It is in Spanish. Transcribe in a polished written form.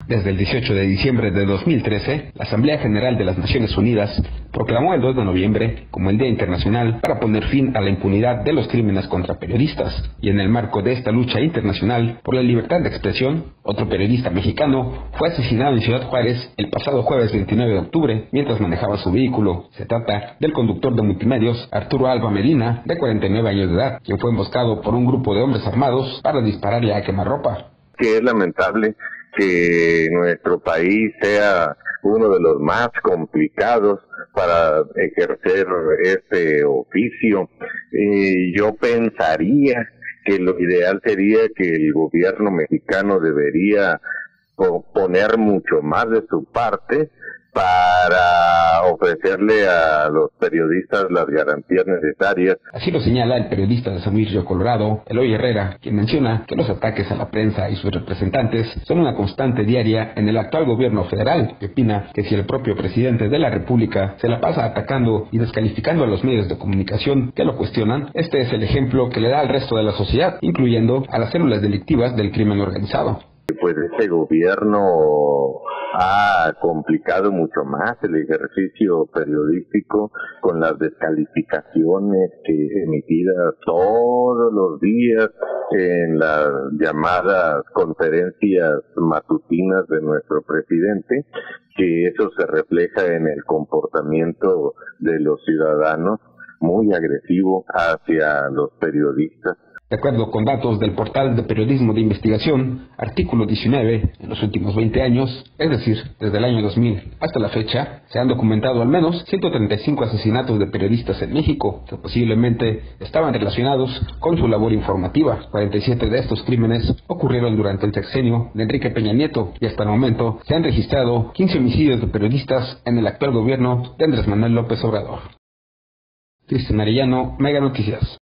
Desde el 18 de diciembre de 2013, la Asamblea General de las Naciones Unidas proclamó el 2 de noviembre como el Día Internacional para poner fin a la impunidad de los crímenes contra periodistas. Y en el marco de esta lucha internacional por la libertad de expresión, otro periodista mexicano fue asesinado en Ciudad Juárez el pasado jueves 29 de octubre mientras manejaba su vehículo. Se trata del conductor de multimedios Arturo Alba Medina, de 49 años de edad, quien fue emboscado por un grupo de hombres armados para dispararle a quemarropa. Que es lamentable que nuestro país sea uno de los más complicados para ejercer este oficio. Yo pensaría que lo ideal sería que el gobierno mexicano debería poner mucho más de su parte para ofrecerle a los periodistas las garantías necesarias. Así lo señala el periodista de San Luis Río Colorado, Eloy Herrera, quien menciona que los ataques a la prensa y sus representantes son una constante diaria en el actual gobierno federal, que opina que si el propio presidente de la República se la pasa atacando y descalificando a los medios de comunicación que lo cuestionan, este es el ejemplo que le da al resto de la sociedad, incluyendo a las células delictivas del crimen organizado. Pues este gobierno ha complicado mucho más el ejercicio periodístico con las descalificaciones emitidas todos los días en las llamadas conferencias matutinas de nuestro presidente, que eso se refleja en el comportamiento de los ciudadanos muy agresivo hacia los periodistas. De acuerdo con datos del portal de periodismo de investigación, artículo 19, en los últimos 20 años, es decir, desde el año 2000 hasta la fecha, se han documentado al menos 135 asesinatos de periodistas en México, que posiblemente estaban relacionados con su labor informativa. 47 de estos crímenes ocurrieron durante el sexenio de Enrique Peña Nieto, y hasta el momento se han registrado 15 homicidios de periodistas en el actual gobierno de Andrés Manuel López Obrador. Cristian Arellano, Mega Noticias.